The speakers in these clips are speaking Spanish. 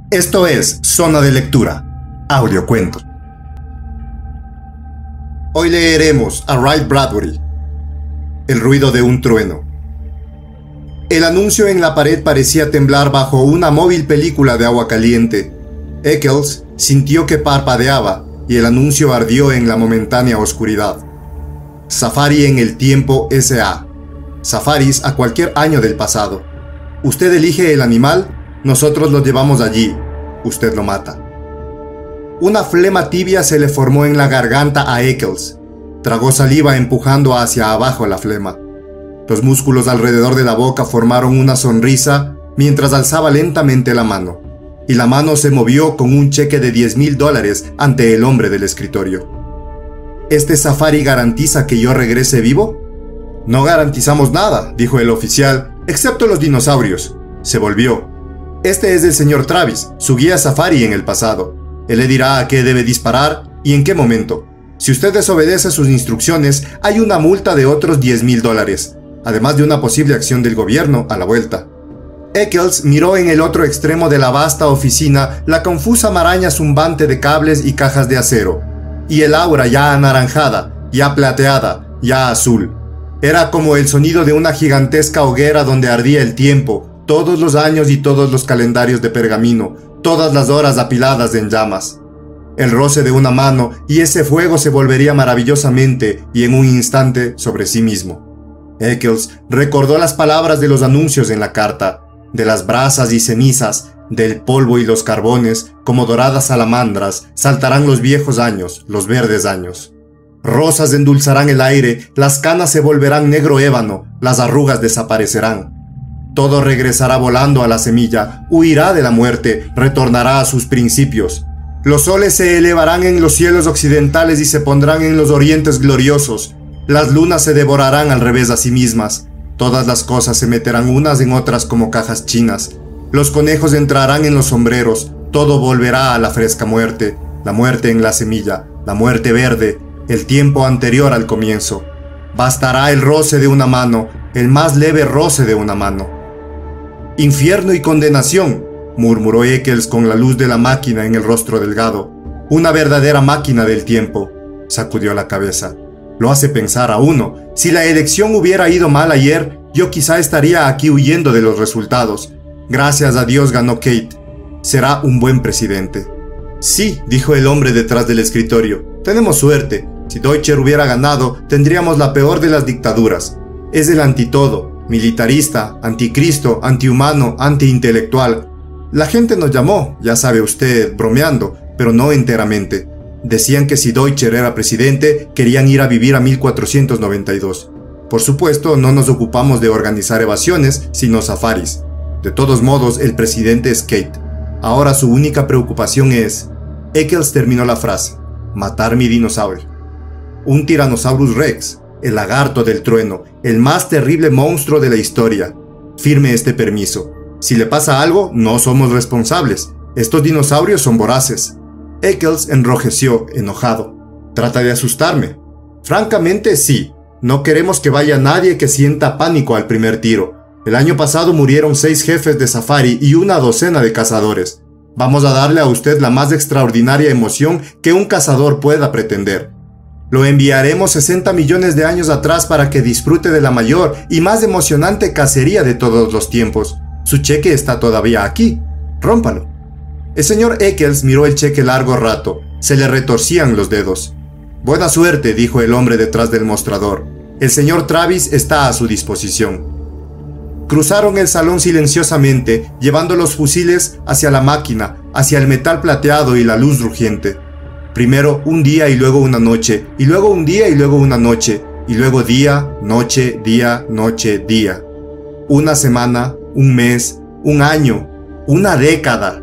Esto es Zona de Lectura, audiocuentos. Hoy leeremos a Ray Bradbury, El ruido de un trueno. El anuncio en la pared parecía temblar bajo una móvil película de agua caliente. Eccles sintió que parpadeaba y el anuncio ardió en la momentánea oscuridad. Safari en el tiempo S.A. Safaris a cualquier año del pasado. Usted elige el animal, nosotros lo llevamos allí, usted lo mata. Una flema tibia se le formó en la garganta a Eccles. Tragó saliva empujando hacia abajo la flema. Los músculos alrededor de la boca formaron una sonrisa mientras alzaba lentamente la mano. Y la mano se movió con un cheque de $10,000 ante el hombre del escritorio. ¿Este safari garantiza que yo regrese vivo? No garantizamos nada, dijo el oficial, excepto los dinosaurios. Se volvió. Este es el señor Travis, su guía safari en el pasado. Él le dirá a qué debe disparar y en qué momento. Si usted desobedece sus instrucciones, hay una multa de otros $10,000, además de una posible acción del gobierno a la vuelta. Eccles miró en el otro extremo de la vasta oficina la confusa maraña zumbante de cables y cajas de acero, y el aura ya anaranjada, ya plateada, ya azul. Era como el sonido de una gigantesca hoguera donde ardía el tiempo, todos los años y todos los calendarios de pergamino, todas las horas apiladas en llamas. El roce de una mano y ese fuego se volvería maravillosamente y en un instante sobre sí mismo. Eccles recordó las palabras de los anuncios en la carta, de las brasas y cenizas, del polvo y los carbones, como doradas salamandras, saltarán los viejos años, los verdes años. Rosas endulzarán el aire, las canas se volverán negro ébano, las arrugas desaparecerán. Todo regresará volando a la semilla, huirá de la muerte, retornará a sus principios. Los soles se elevarán en los cielos occidentales y se pondrán en los orientes gloriosos. Las lunas se devorarán al revés a sí mismas. Todas las cosas se meterán unas en otras como cajas chinas. Los conejos entrarán en los sombreros. Todo volverá a la fresca muerte. La muerte en la semilla, la muerte verde, el tiempo anterior al comienzo. Bastará el roce de una mano, el más leve roce de una mano. Infierno y condenación, murmuró Eccles con la luz de la máquina en el rostro delgado. Una verdadera máquina del tiempo. Sacudió la cabeza. Lo hace pensar a uno. Si la elección hubiera ido mal ayer, yo quizá estaría aquí huyendo de los resultados. Gracias a Dios ganó Kate. Será un buen presidente. Sí, dijo el hombre detrás del escritorio. Tenemos suerte. Si Deutscher hubiera ganado, tendríamos la peor de las dictaduras. Es el antitodo, militarista, anticristo, antihumano, antiintelectual. La gente nos llamó, ya sabe usted, bromeando, pero no enteramente. Decían que si Deutscher era presidente, querían ir a vivir a 1492. Por supuesto, no nos ocupamos de organizar evasiones, sino safaris. De todos modos, el presidente es Kate. Ahora su única preocupación es... Eccles terminó la frase. Matar mi dinosaurio. Un Tyrannosaurus Rex, el lagarto del trueno, el más terrible monstruo de la historia. Firme este permiso. Si le pasa algo, no somos responsables. Estos dinosaurios son voraces. Eccles enrojeció, enojado. ¿Trata de asustarme? Francamente, sí. No queremos que vaya nadie que sienta pánico al primer tiro. El año pasado murieron 6 jefes de safari y una docena de cazadores. Vamos a darle a usted la más extraordinaria emoción que un cazador pueda pretender. Lo enviaremos 60 millones de años atrás para que disfrute de la mayor y más emocionante cacería de todos los tiempos. Su cheque está todavía aquí. Rómpalo. El señor Eccles miró el cheque largo rato. Se le retorcían los dedos. Buena suerte, dijo el hombre detrás del mostrador. El señor Travis está a su disposición. Cruzaron el salón silenciosamente, llevando los fusiles hacia la máquina, hacia el metal plateado y la luz rugiente. Primero un día y luego una noche, y luego un día y luego una noche, y luego día, noche, día, noche, día. Una semana, un mes, un año, una década.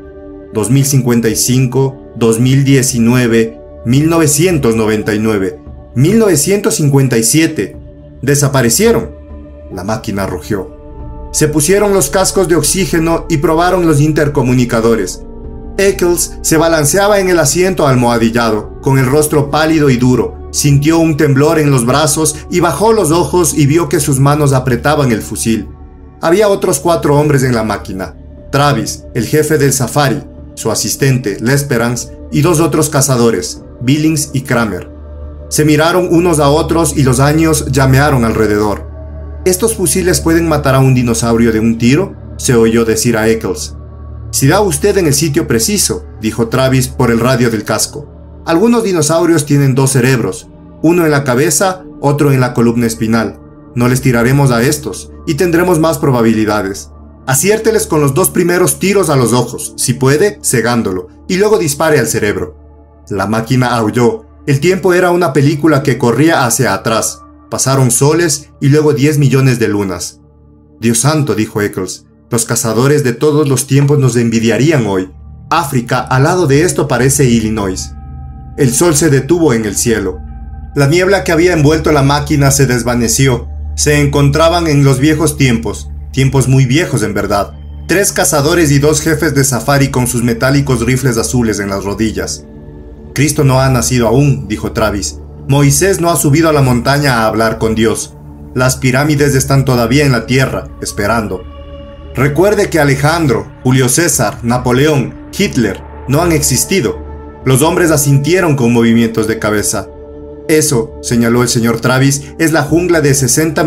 2055, 2019, 1999, 1957. Desaparecieron. La máquina rugió. Se pusieron los cascos de oxígeno y probaron los intercomunicadores. Eccles se balanceaba en el asiento almohadillado, con el rostro pálido y duro. Sintió un temblor en los brazos y bajó los ojos y vio que sus manos apretaban el fusil. Había otros 4 hombres en la máquina. Travis, el jefe del safari, su asistente, L'Esperance, y 2 otros cazadores, Billings y Kramer. Se miraron unos a otros y los años llamearon alrededor. ¿Estos fusiles pueden matar a un dinosaurio de un tiro?, se oyó decir a Eccles. Si da usted en el sitio preciso, dijo Travis por el radio del casco. Algunos dinosaurios tienen 2 cerebros, uno en la cabeza, otro en la columna espinal. No les tiraremos a estos y tendremos más probabilidades. Aciérteles con los 2 primeros tiros a los ojos, si puede, cegándolo, y luego dispare al cerebro. La máquina aulló. El tiempo era una película que corría hacia atrás. Pasaron soles y luego 10 millones de lunas. Dios santo, dijo Eccles, los cazadores de todos los tiempos nos envidiarían hoy. África, al lado de esto, parece Illinois. El sol se detuvo en el cielo. La niebla que había envuelto la máquina se desvaneció. Se encontraban en los viejos tiempos muy viejos en verdad. 3 cazadores y 2 jefes de safari con sus metálicos rifles azules en las rodillas. Cristo no ha nacido aún, dijo Travis. Moisés no ha subido a la montaña a hablar con Dios. Las pirámides están todavía en la tierra, esperando. Recuerde que Alejandro, Julio César, Napoleón, Hitler no han existido. Los hombres asintieron con movimientos de cabeza. Eso, señaló el señor Travis, es la jungla de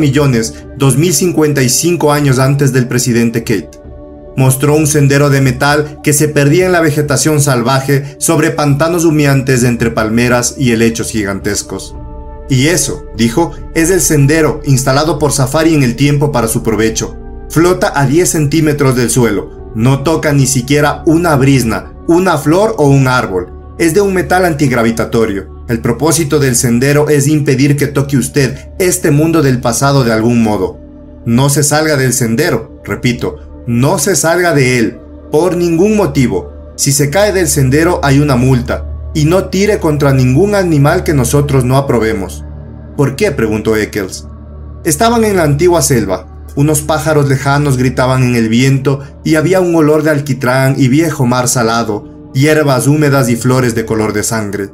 60.000.000 años antes del presidente Kate. Mostró un sendero de metal que se perdía en la vegetación salvaje sobre pantanos humeantes entre palmeras y helechos gigantescos. Y eso, dijo, es el sendero instalado por Safari en el tiempo para su provecho. Flota a 10 centímetros del suelo, no toca ni siquiera una brizna, una flor o un árbol. Es de un metal antigravitatorio. El propósito del sendero es impedir que toque usted este mundo del pasado de algún modo. No se salga del sendero, repito, no se salga de él, por ningún motivo. Si se cae del sendero hay una multa, y no tire contra ningún animal que nosotros no aprobemos. ¿Por qué?, preguntó Eccles. Estaban en la antigua selva. Unos pájaros lejanos gritaban en el viento y había un olor de alquitrán y viejo mar salado, hierbas húmedas y flores de color de sangre.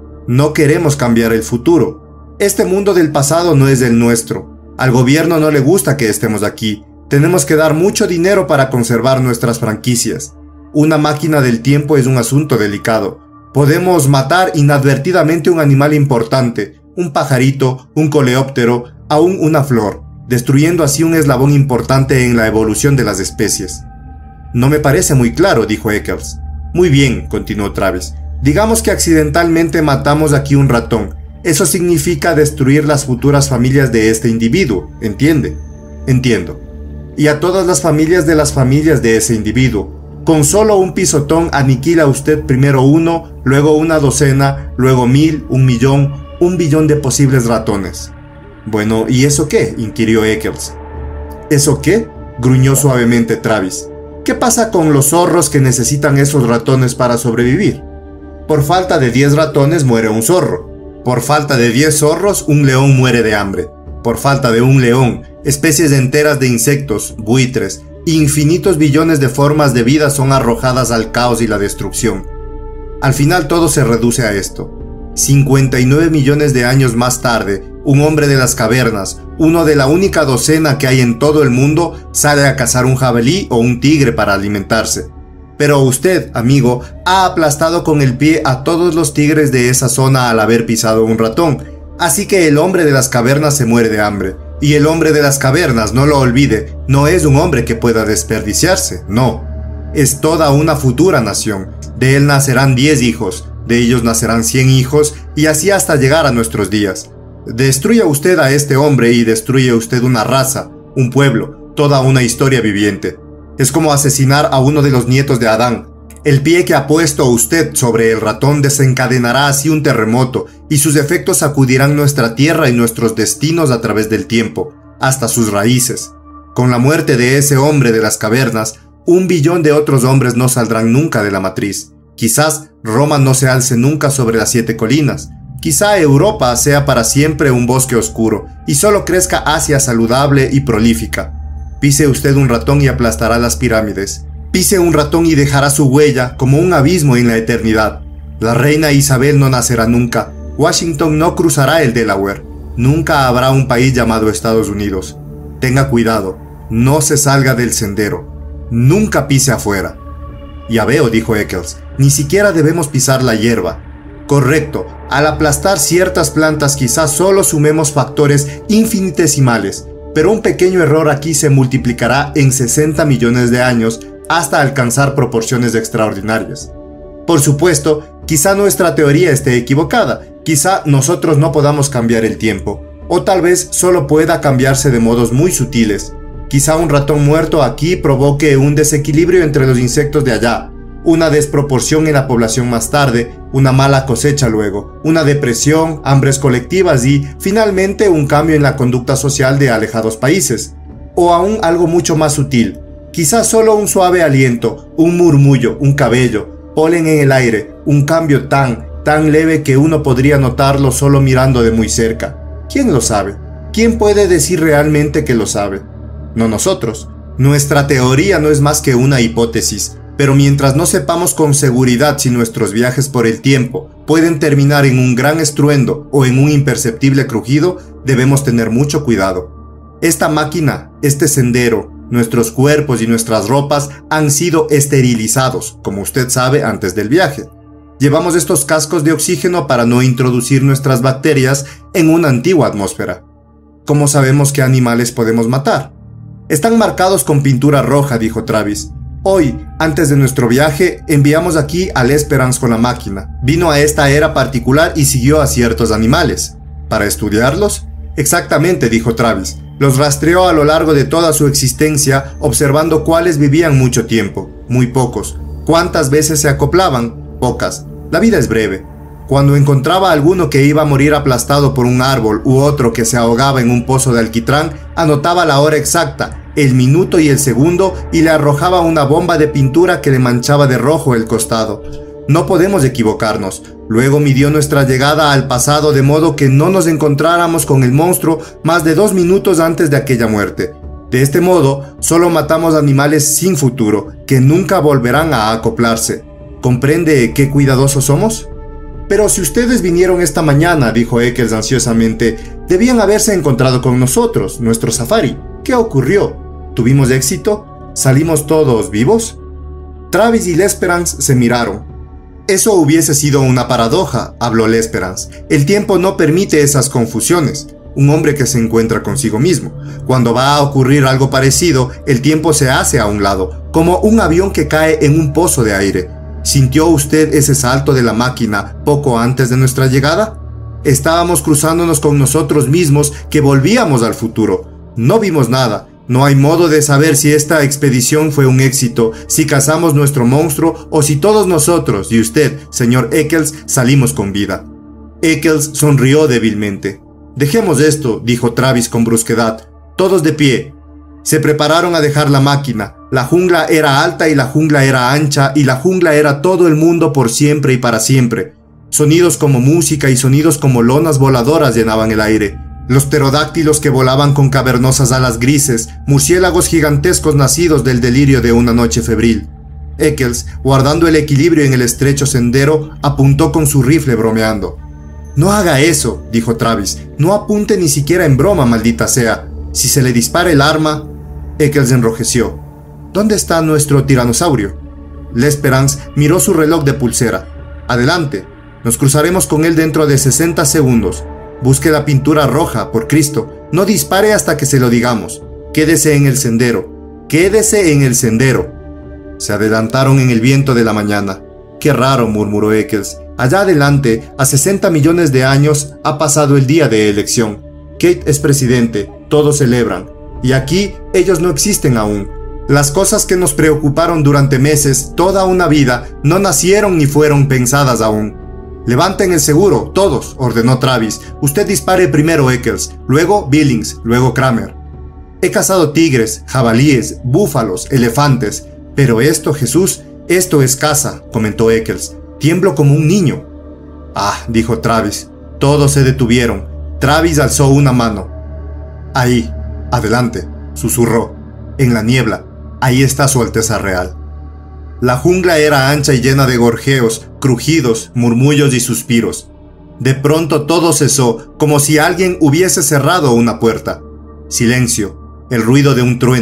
No queremos cambiar el futuro. Este mundo del pasado no es el nuestro. Al gobierno no le gusta que estemos aquí. Tenemos que dar mucho dinero para conservar nuestras franquicias. Una máquina del tiempo es un asunto delicado. Podemos matar inadvertidamente un animal importante, un pajarito, un coleóptero, aún una flor, destruyendo así un eslabón importante en la evolución de las especies. No me parece muy claro, dijo Eccles. Muy bien, continuó Travis. Digamos que accidentalmente matamos aquí un ratón. Eso significa destruir las futuras familias de este individuo, ¿entiende? Entiendo. Y a todas las familias de ese individuo. Con solo un pisotón aniquila usted primero 1, luego una docena, luego 1000, 1.000.000, 1 billón de posibles ratones. Bueno, ¿y eso qué?, inquirió Eccles. ¿Eso qué?, gruñó suavemente Travis. ¿Qué pasa con los zorros que necesitan esos ratones para sobrevivir? Por falta de 10 ratones muere un zorro. Por falta de 10 zorros, un león muere de hambre. Por falta de un león, especies enteras de insectos, buitres, infinitos billones de formas de vida son arrojadas al caos y la destrucción. Al final todo se reduce a esto. 59 millones de años más tarde, un hombre de las cavernas, uno de la única docena que hay en todo el mundo, sale a cazar un jabalí o un tigre para alimentarse. Pero usted, amigo, ha aplastado con el pie a todos los tigres de esa zona al haber pisado un ratón. Así que el hombre de las cavernas se muere de hambre. Y el hombre de las cavernas, no lo olvide, no es un hombre que pueda desperdiciarse, no. Es toda una futura nación. De él nacerán 10 hijos, de ellos nacerán 100 hijos, y así hasta llegar a nuestros días. Destruya usted a este hombre y destruye usted una raza, un pueblo, toda una historia viviente. Es como asesinar a uno de los nietos de Adán. El pie que ha puesto usted sobre el ratón desencadenará así un terremoto, y sus efectos sacudirán nuestra tierra y nuestros destinos a través del tiempo, hasta sus raíces. Con la muerte de ese hombre de las cavernas, 1 billón de otros hombres no saldrán nunca de la matriz. Quizás Roma no se alce nunca sobre las 7 colinas. Quizá Europa sea para siempre un bosque oscuro, y solo crezca Asia saludable y prolífica. Pise usted un ratón y aplastará las pirámides. Pise un ratón y dejará su huella como un abismo en la eternidad. La reina Isabel no nacerá nunca. Washington no cruzará el Delaware. Nunca habrá un país llamado Estados Unidos. Tenga cuidado, no se salga del sendero. Nunca pise afuera. Ya veo, dijo Eccles, ni siquiera debemos pisar la hierba. Correcto, al aplastar ciertas plantas quizás solo sumemos factores infinitesimales, pero un pequeño error aquí se multiplicará en 60 millones de años hasta alcanzar proporciones extraordinarias. Por supuesto, quizá nuestra teoría esté equivocada, quizá nosotros no podamos cambiar el tiempo, o tal vez solo pueda cambiarse de modos muy sutiles. Quizá un ratón muerto aquí provoque un desequilibrio entre los insectos de allá, una desproporción en la población más tarde, una mala cosecha luego, una depresión, hambres colectivas y, finalmente, un cambio en la conducta social de alejados países. O aún algo mucho más sutil, quizás solo un suave aliento, un murmullo, un cabello, polen en el aire, un cambio tan leve que uno podría notarlo solo mirando de muy cerca. ¿Quién lo sabe? ¿Quién puede decir realmente que lo sabe? No nosotros. Nuestra teoría no es más que una hipótesis. Pero mientras no sepamos con seguridad si nuestros viajes por el tiempo pueden terminar en un gran estruendo o en un imperceptible crujido, debemos tener mucho cuidado. Esta máquina, este sendero, nuestros cuerpos y nuestras ropas han sido esterilizados, como usted sabe, antes del viaje. Llevamos estos cascos de oxígeno para no introducir nuestras bacterias en una antigua atmósfera. ¿Cómo sabemos qué animales podemos matar? Están marcados con pintura roja, dijo Travis. Hoy, antes de nuestro viaje, enviamos aquí al Esperance con la máquina. Vino a esta era particular y siguió a ciertos animales. ¿Para estudiarlos? Exactamente, dijo Travis. Los rastreó a lo largo de toda su existencia, observando cuáles vivían mucho tiempo. Muy pocos. ¿Cuántas veces se acoplaban? Pocas. La vida es breve. Cuando encontraba a alguno que iba a morir aplastado por un árbol u otro que se ahogaba en un pozo de alquitrán, anotaba la hora exacta, el minuto y el segundo y le arrojaba una bomba de pintura que le manchaba de rojo el costado. No podemos equivocarnos. Luego midió nuestra llegada al pasado de modo que no nos encontráramos con el monstruo más de 2 minutos antes de aquella muerte. De este modo, solo matamos animales sin futuro, que nunca volverán a acoplarse. ¿Comprende qué cuidadosos somos? Pero si ustedes vinieron esta mañana, dijo Eccles ansiosamente, debían haberse encontrado con nosotros, nuestro safari. ¿Qué ocurrió? ¿Tuvimos éxito? ¿Salimos todos vivos? Travis y L'Esperance se miraron. Eso hubiese sido una paradoja, habló L'Esperance. El tiempo no permite esas confusiones. Un hombre que se encuentra consigo mismo. Cuando va a ocurrir algo parecido, el tiempo se hace a un lado, como un avión que cae en un pozo de aire. ¿Sintió usted ese salto de la máquina poco antes de nuestra llegada? Estábamos cruzándonos con nosotros mismos que volvíamos al futuro. No vimos nada. No hay modo de saber si esta expedición fue un éxito, si cazamos nuestro monstruo o si todos nosotros y usted, señor Eccles, salimos con vida. Eccles sonrió débilmente. Dejemos esto, dijo Travis con brusquedad. Todos de pie. Se prepararon a dejar la máquina. La jungla era alta y la jungla era ancha y la jungla era todo el mundo por siempre y para siempre. Sonidos como música y sonidos como lonas voladoras llenaban el aire. Los pterodáctilos que volaban con cavernosas alas grises, murciélagos gigantescos nacidos del delirio de una noche febril. Eccles, guardando el equilibrio en el estrecho sendero, apuntó con su rifle bromeando. «No haga eso», dijo Travis. «No apunte ni siquiera en broma, maldita sea. Si se le dispara el arma...» Eccles enrojeció. «¿Dónde está nuestro tiranosaurio?» L'Esperance miró su reloj de pulsera. «Adelante. Nos cruzaremos con él dentro de 60 segundos. Busque la pintura roja, por Cristo. No dispare hasta que se lo digamos. Quédese en el sendero. Quédese en el sendero». Se adelantaron en el viento de la mañana. «Qué raro», murmuró Eccles. «Allá adelante, a 60 millones de años, ha pasado el día de elección. Kate es presidente, todos celebran. Y aquí, ellos no existen aún. Las cosas que nos preocuparon durante meses, toda una vida, no nacieron ni fueron pensadas aún». «Levanten el seguro, todos», ordenó Travis. «Usted dispare primero, Eccles, luego Billings, luego Kramer». «He cazado tigres, jabalíes, búfalos, elefantes. Pero esto, Jesús, esto es caza», comentó Eccles. «Tiemblo como un niño». «Ah», dijo Travis. Todos se detuvieron. Travis alzó una mano. «Ahí, adelante», susurró. «En la niebla. Ahí está Su Alteza Real». La jungla era ancha y llena de gorjeos, crujidos, murmullos y suspiros. De pronto todo cesó, como si alguien hubiese cerrado una puerta. Silencio, el ruido de un trueno.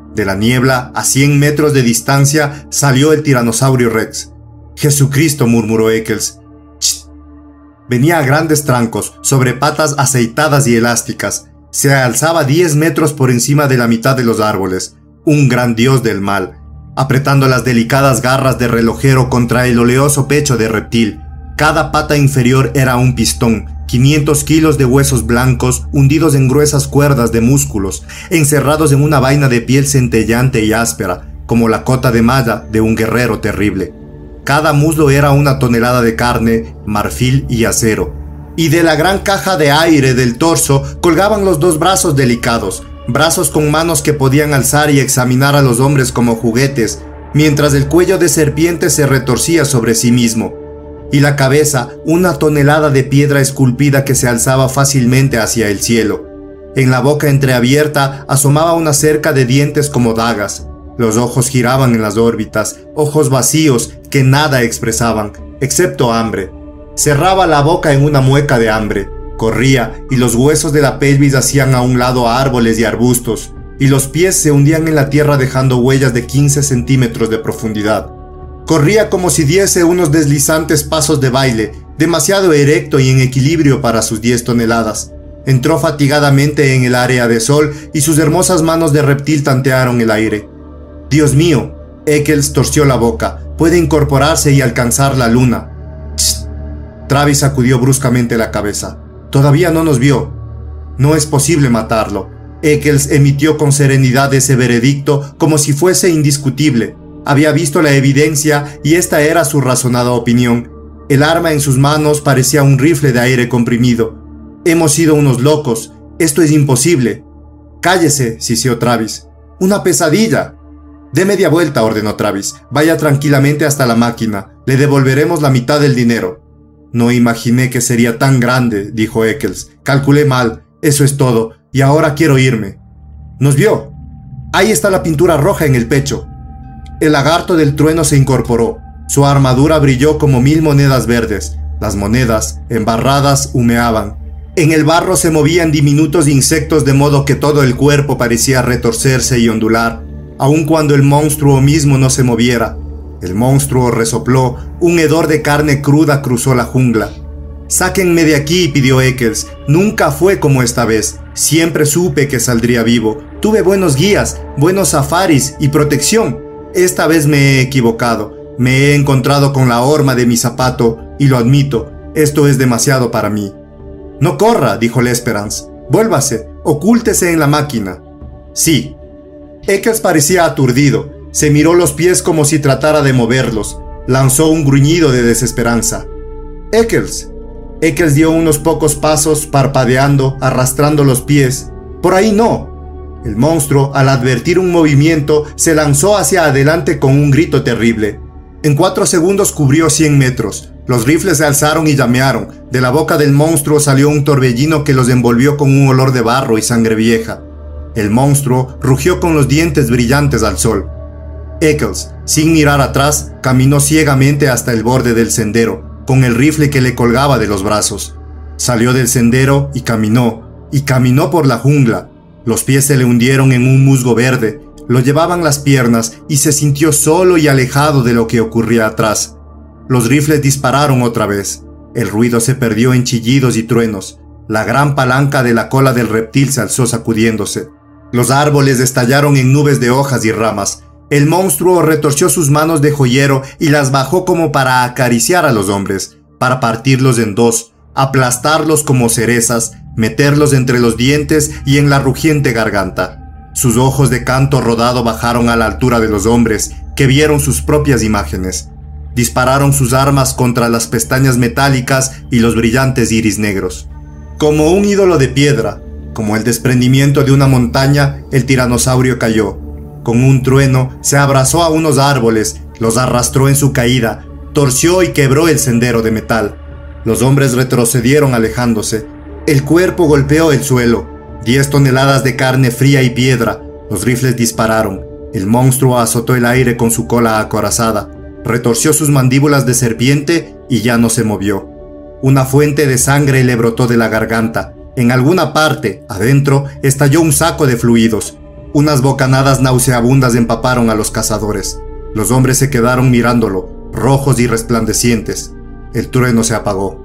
De la niebla, a 100 metros de distancia, salió el tiranosaurio Rex. «Jesucristo», murmuró Eccles. «Chst». Venía a grandes trancos, sobre patas aceitadas y elásticas. Se alzaba 10 metros por encima de la mitad de los árboles. Un gran dios del mal, apretando las delicadas garras de relojero contra el oleoso pecho de reptil. Cada pata inferior era un pistón, 500 kilos de huesos blancos hundidos en gruesas cuerdas de músculos, encerrados en una vaina de piel centellante y áspera, como la cota de malla de un guerrero terrible. Cada muslo era una tonelada de carne, marfil y acero. Y de la gran caja de aire del torso colgaban los 2 brazos delicados, brazos con manos que podían alzar y examinar a los hombres como juguetes, mientras el cuello de serpiente se retorcía sobre sí mismo. Y la cabeza, una tonelada de piedra esculpida que se alzaba fácilmente hacia el cielo. En la boca entreabierta asomaba una cerca de dientes como dagas. Los ojos giraban en las órbitas, ojos vacíos que nada expresaban, excepto hambre. Cerraba la boca en una mueca de hambre. Corría y los huesos de la pelvis hacían a un lado a árboles y arbustos, y los pies se hundían en la tierra dejando huellas de 15 centímetros de profundidad. Corría como si diese unos deslizantes pasos de baile, demasiado erecto y en equilibrio para sus 10 toneladas. Entró fatigadamente en el área de sol y sus hermosas manos de reptil tantearon el aire. «Dios mío», Eccles torció la boca, «puede incorporarse y alcanzar la luna». «Tss». Travis sacudió bruscamente la cabeza. «Todavía no nos vio. No es posible matarlo». Eccles emitió con serenidad ese veredicto como si fuese indiscutible. Había visto la evidencia y esta era su razonada opinión. El arma en sus manos parecía un rifle de aire comprimido. «Hemos sido unos locos. Esto es imposible». «Cállese», siseó Travis. «Una pesadilla». «Dé media vuelta», ordenó Travis. «Vaya tranquilamente hasta la máquina. Le devolveremos la mitad del dinero». «No imaginé que sería tan grande», dijo Eccles. «Calculé mal. Eso es todo. Y ahora quiero irme». «¿Nos vio?» «Ahí está la pintura roja en el pecho». El lagarto del trueno se incorporó. Su armadura brilló como 1000 monedas verdes. Las monedas, embarradas, humeaban. En el barro se movían diminutos insectos de modo que todo el cuerpo parecía retorcerse y ondular, aun cuando el monstruo mismo no se moviera. El monstruo resopló, un hedor de carne cruda cruzó la jungla. «Sáquenme de aquí», pidió Eccles. «Nunca fue como esta vez. Siempre supe que saldría vivo. Tuve buenos guías, buenos safaris y protección. Esta vez me he equivocado. Me he encontrado con la horma de mi zapato y lo admito, esto es demasiado para mí». «No corra», dijo L'Esperance. «Vuélvase, ocúltese en la máquina». «Sí». Eccles parecía aturdido. Se miró los pies como si tratara de moverlos. Lanzó un gruñido de desesperanza. «Eccles». Eccles dio unos pocos pasos, parpadeando, arrastrando los pies. «Por ahí no». El monstruo, al advertir un movimiento, se lanzó hacia adelante con un grito terrible. En 4 segundos cubrió 100 metros. Los rifles se alzaron y llamearon. De la boca del monstruo salió un torbellino que los envolvió con un olor de barro y sangre vieja. El monstruo rugió con los dientes brillantes al sol. Eccles, sin mirar atrás, caminó ciegamente hasta el borde del sendero, con el rifle que le colgaba de los brazos. Salió del sendero y caminó por la jungla. Los pies se le hundieron en un musgo verde, lo llevaban las piernas y se sintió solo y alejado de lo que ocurría atrás. Los rifles dispararon otra vez. El ruido se perdió en chillidos y truenos. La gran palanca de la cola del reptil se alzó sacudiéndose. Los árboles estallaron en nubes de hojas y ramas. El monstruo retorció sus manos de joyero y las bajó como para acariciar a los hombres, para partirlos en dos, aplastarlos como cerezas, meterlos entre los dientes y en la rugiente garganta. Sus ojos de canto rodado bajaron a la altura de los hombres, que vieron sus propias imágenes. Dispararon sus armas contra las pestañas metálicas y los brillantes iris negros. Como un ídolo de piedra, como el desprendimiento de una montaña, el tiranosaurio cayó. Con un trueno se abrazó a unos árboles, los arrastró en su caída, torció y quebró el sendero de metal. Los hombres retrocedieron alejándose. El cuerpo golpeó el suelo. 10 toneladas de carne fría y piedra. Los rifles dispararon. El monstruo azotó el aire con su cola acorazada. Retorció sus mandíbulas de serpiente y ya no se movió. Una fuente de sangre le brotó de la garganta. En alguna parte, adentro, estalló un saco de fluidos. Unas bocanadas nauseabundas empaparon a los cazadores. Los hombres se quedaron mirándolo, rojos y resplandecientes. El trueno se apagó.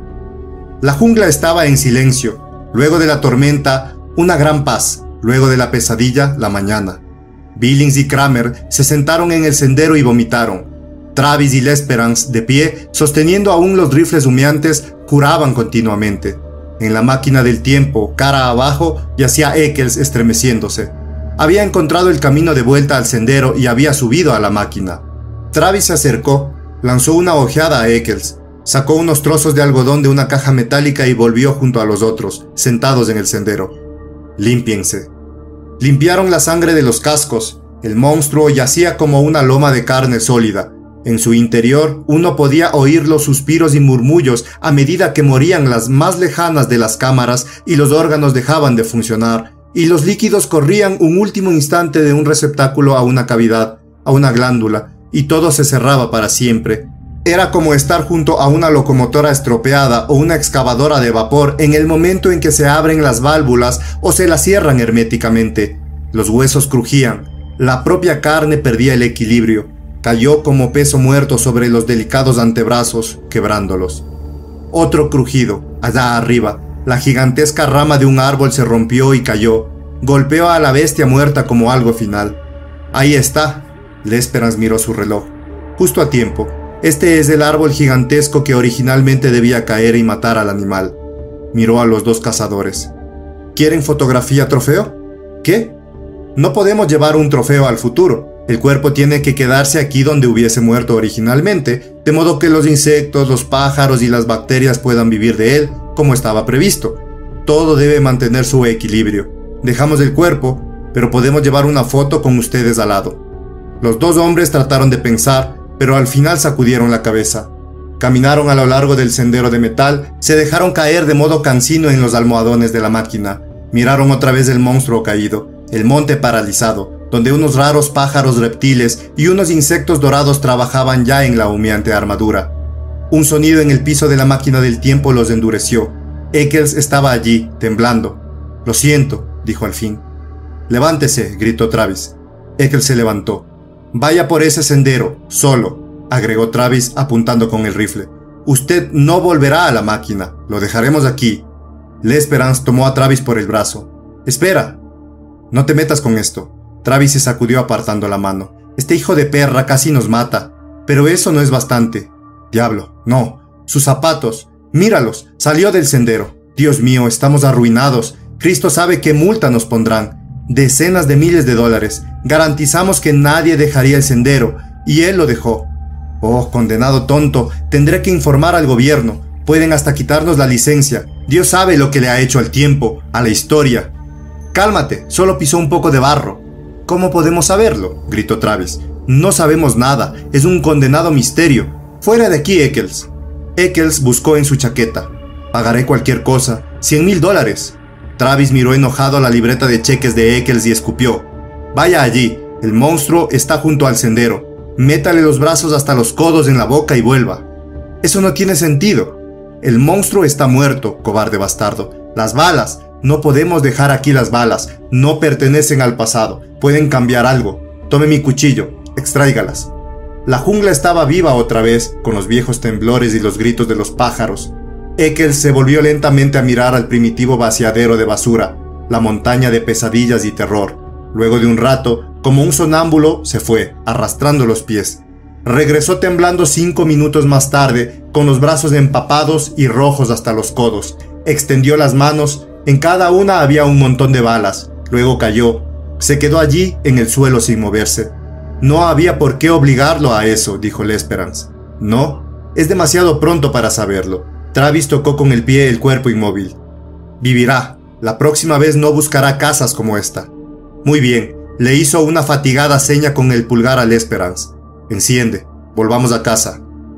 La jungla estaba en silencio. Luego de la tormenta, una gran paz. Luego de la pesadilla, la mañana. Billings y Kramer se sentaron en el sendero y vomitaron. Travis y L'Esperance, de pie, sosteniendo aún los rifles humeantes, juraban continuamente. En la máquina del tiempo, cara abajo, yacía Eccles estremeciéndose. Había encontrado el camino de vuelta al sendero y había subido a la máquina. Travis se acercó, lanzó una ojeada a Eccles, sacó unos trozos de algodón de una caja metálica y volvió junto a los otros, sentados en el sendero. «Límpiense». Limpiaron la sangre de los cascos. El monstruo yacía como una loma de carne sólida. En su interior, uno podía oír los suspiros y murmullos a medida que morían las más lejanas de las cámaras y los órganos dejaban de funcionar, y los líquidos corrían un último instante de un receptáculo a una cavidad, a una glándula, y todo se cerraba para siempre. Era como estar junto a una locomotora estropeada o una excavadora de vapor en el momento en que se abren las válvulas o se las cierran herméticamente. Los huesos crujían, la propia carne perdía el equilibrio, cayó como peso muerto sobre los delicados antebrazos, quebrándolos. Otro crujido, allá arriba, la gigantesca rama de un árbol se rompió y cayó, golpeó a la bestia muerta como algo final. Ahí está, L'Esperance miró su reloj, justo a tiempo. Este es el árbol gigantesco que originalmente debía caer y matar al animal. Miró a los dos cazadores. ¿Quieren fotografía trofeo? ¿Qué? No podemos llevar un trofeo al futuro. El cuerpo tiene que quedarse aquí donde hubiese muerto originalmente, de modo que los insectos, los pájaros y las bacterias puedan vivir de él, como estaba previsto. Todo debe mantener su equilibrio. Dejamos el cuerpo, pero podemos llevar una foto con ustedes al lado. Los dos hombres trataron de pensar, pero al final sacudieron la cabeza. Caminaron a lo largo del sendero de metal, se dejaron caer de modo cansino en los almohadones de la máquina. Miraron otra vez el monstruo caído, el monte paralizado, donde unos raros pájaros reptiles y unos insectos dorados trabajaban ya en la humeante armadura. Un sonido en el piso de la máquina del tiempo los endureció. Eccles estaba allí, temblando. «Lo siento», dijo al fin. «Levántese», gritó Travis. Eccles se levantó. «Vaya por ese sendero, solo», agregó Travis apuntando con el rifle. «Usted no volverá a la máquina, lo dejaremos aquí». L'Esperance tomó a Travis por el brazo. «Espera, no te metas con esto». Travis se sacudió apartando la mano. «Este hijo de perra casi nos mata, pero eso no es bastante». «Diablo, no, sus zapatos, míralos, salió del sendero. Dios mío, estamos arruinados. Cristo sabe qué multa nos pondrán. Decenas de miles de dólares. Garantizamos que nadie dejaría el sendero, y él lo dejó. Oh, condenado tonto, tendré que informar al gobierno. Pueden hasta quitarnos la licencia. Dios sabe lo que le ha hecho al tiempo, a la historia». «Cálmate, solo pisó un poco de barro». «¿Cómo podemos saberlo?», gritó Travis. «No sabemos nada, es un condenado misterio. Fuera de aquí, Eccles». Eccles buscó en su chaqueta. «Pagaré cualquier cosa, $100,000. Travis miró enojado la libreta de cheques de Eccles y escupió. «Vaya allí, el monstruo está junto al sendero. Métale los brazos hasta los codos en la boca y vuelva». «Eso no tiene sentido». «El monstruo está muerto, cobarde bastardo. Las balas, no podemos dejar aquí las balas. No pertenecen al pasado. Pueden cambiar algo. Tome mi cuchillo, extráigalas». La jungla estaba viva otra vez, con los viejos temblores y los gritos de los pájaros. Eccles se volvió lentamente a mirar al primitivo vaciadero de basura, la montaña de pesadillas y terror. Luego de un rato, como un sonámbulo, se fue, arrastrando los pies. Regresó temblando 5 minutos más tarde, con los brazos empapados y rojos hasta los codos. Extendió las manos, en cada una había un montón de balas. Luego cayó. Se quedó allí, en el suelo sin moverse. «No había por qué obligarlo a eso», dijo L'Esperance. «No, es demasiado pronto para saberlo». Travis tocó con el pie el cuerpo inmóvil. «Vivirá. La próxima vez no buscará casas como esta». «Muy bien», le hizo una fatigada seña con el pulgar a L'Esperance. «Enciende. Volvamos a casa».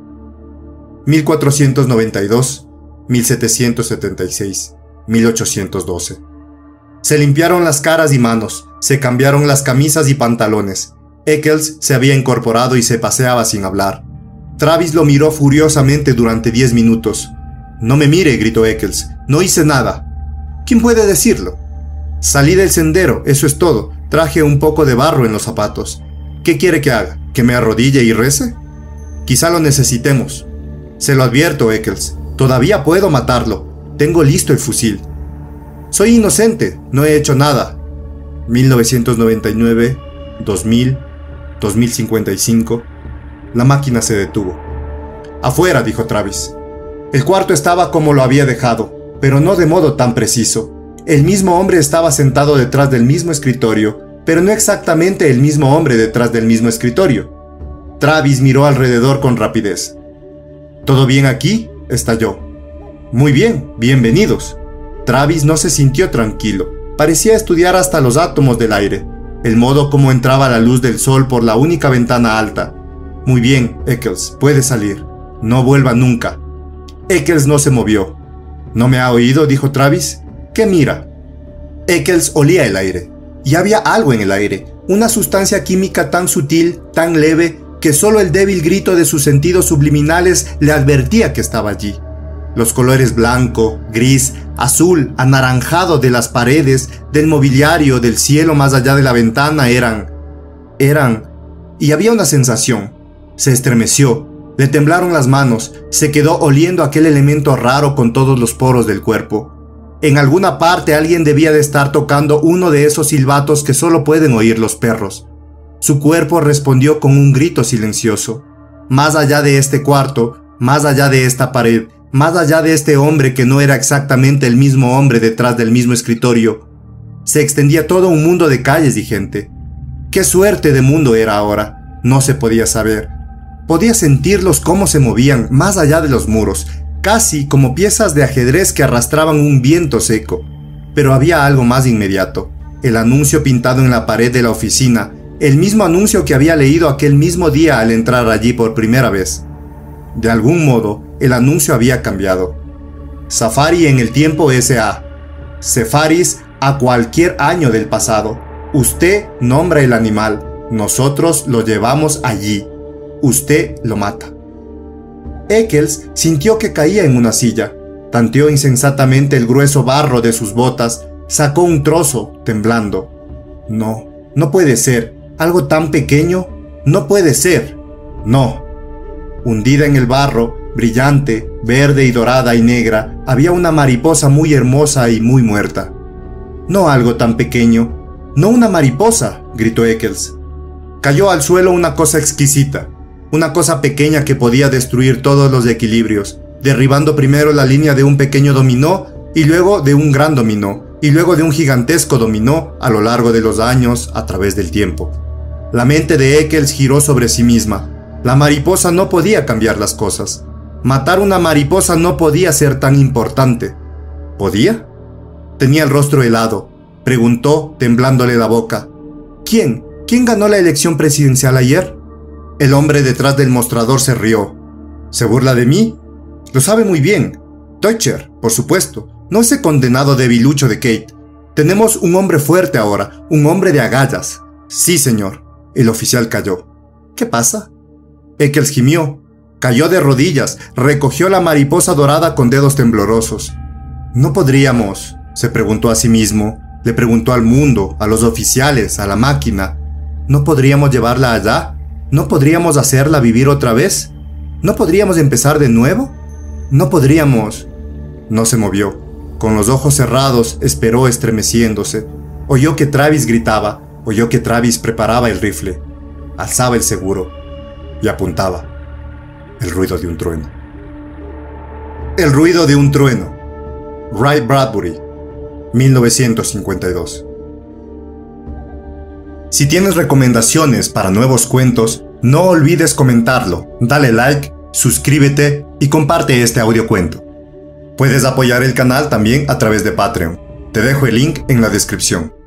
1492, 1776, 1812. Se limpiaron las caras y manos, se cambiaron las camisas y pantalones. Eccles se había incorporado y se paseaba sin hablar. Travis lo miró furiosamente durante 10 minutos. «No me mire», gritó Eccles. «No hice nada». «¿Quién puede decirlo?» «Salí del sendero, eso es todo. Traje un poco de barro en los zapatos. ¿Qué quiere que haga? ¿Que me arrodille y rece? Quizá lo necesitemos. Se lo advierto, Eccles. Todavía puedo matarlo. Tengo listo el fusil. Soy inocente. No he hecho nada. 1999, 2000, 2055. La máquina se detuvo. Afuera, dijo Travis. El cuarto estaba como lo había dejado, pero no de modo tan preciso. El mismo hombre estaba sentado detrás del mismo escritorio, pero no exactamente el mismo hombre detrás del mismo escritorio. Travis miró alrededor con rapidez. ¿Todo bien aquí?, estalló. Muy bien, bienvenidos. Travis no se sintió tranquilo. Parecía estudiar hasta los átomos del aire, el modo como entraba la luz del sol por la única ventana alta. Muy bien, Eccles, puede salir. No vuelva nunca. Eccles no se movió. ¿No me ha oído?, dijo Travis. ¿Qué mira? Eccles olía el aire. Y había algo en el aire, una sustancia química tan sutil, tan leve, que solo el débil grito de sus sentidos subliminales le advertía que estaba allí. Los colores blanco, gris, azul, anaranjado de las paredes, del mobiliario, del cielo más allá de la ventana eran... Y había una sensación. Se estremeció, le temblaron las manos, se quedó oliendo aquel elemento raro con todos los poros del cuerpo. En alguna parte alguien debía de estar tocando uno de esos silbatos que solo pueden oír los perros. Su cuerpo respondió con un grito silencioso. Más allá de este cuarto, más allá de esta pared, más allá de este hombre que no era exactamente el mismo hombre detrás del mismo escritorio, se extendía todo un mundo de calles y gente. ¿Qué suerte de mundo era ahora? No se podía saber. Podía sentirlos cómo se movían más allá de los muros, casi como piezas de ajedrez que arrastraban un viento seco. Pero había algo más inmediato. El anuncio pintado en la pared de la oficina, el mismo anuncio que había leído aquel mismo día al entrar allí por primera vez. De algún modo, el anuncio había cambiado. Safari en el tiempo S.A. Cefaris a cualquier año del pasado. Usted nombra el animal, nosotros lo llevamos allí. Usted lo mata. Eccles sintió que caía en una silla. Tanteó insensatamente el grueso barro de sus botas, sacó un trozo, temblando. No puede ser. ¿Algo tan pequeño? No puede ser. No. Hundida en el barro, brillante, verde y dorada y negra, había una mariposa muy hermosa y muy muerta. No algo tan pequeño. No una mariposa, gritó Eccles. Cayó al suelo una cosa exquisita. Una cosa pequeña que podía destruir todos los equilibrios, derribando primero la línea de un pequeño dominó, y luego de un gran dominó, y luego de un gigantesco dominó a lo largo de los años, a través del tiempo. La mente de Eccles giró sobre sí misma. La mariposa no podía cambiar las cosas. Matar una mariposa no podía ser tan importante. ¿Podía? Tenía el rostro helado. Preguntó, temblándole la boca. ¿Quién ganó la elección presidencial ayer? El hombre detrás del mostrador se rió. ¿Se burla de mí? Lo sabe muy bien. Deutscher, por supuesto. No ese condenado debilucho de Kate. Tenemos un hombre fuerte ahora, un hombre de agallas. Sí, señor. El oficial cayó. ¿Qué pasa? Eccles gimió. Cayó de rodillas, recogió la mariposa dorada con dedos temblorosos. ¿No podríamos?, se preguntó a sí mismo. Le preguntó al mundo, a los oficiales, a la máquina. ¿No podríamos llevarla allá? ¿No podríamos hacerla vivir otra vez? ¿No podríamos empezar de nuevo? ¿No podríamos...? No se movió. Con los ojos cerrados, esperó estremeciéndose. Oyó que Travis gritaba. Oyó que Travis preparaba el rifle. Alzaba el seguro. Y apuntaba. El ruido de un trueno. El ruido de un trueno. Ray Bradbury, 1952. Si tienes recomendaciones para nuevos cuentos, no olvides comentarlo, dale like, suscríbete y comparte este audiocuento. Puedes apoyar el canal también a través de Patreon. Te dejo el link en la descripción.